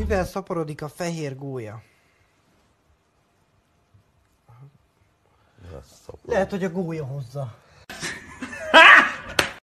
Mivel szaporodik a fehér gólya? Lehet, hogy a gólya hozza.